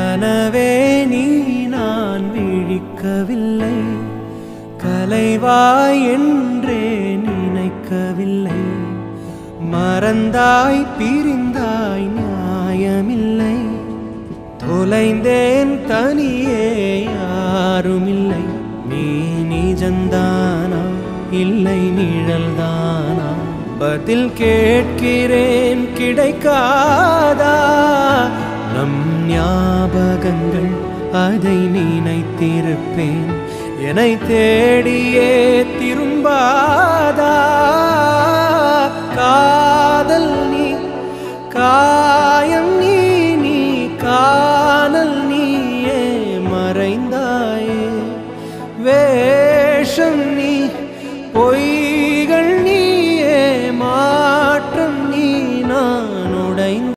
கனவே நீ நான் விழிக்கவில்லை, கலைவாய் என்றே நினைக்கவில்லை. மறந்தாய் பிரிந்தாய் நியாயமில்லை, தொலைந்தேன் தனியே யாருமில்லை. நீ நிஜந்தானா இல்லை நிழல்தானா, பதில் கேட்கிறேன் கிடைக்காதா. நம் ஞாபகங்கள் அதை நினைத்திருப்பேன், என்னை தேடியே திரும்பாதா. காதல் நீ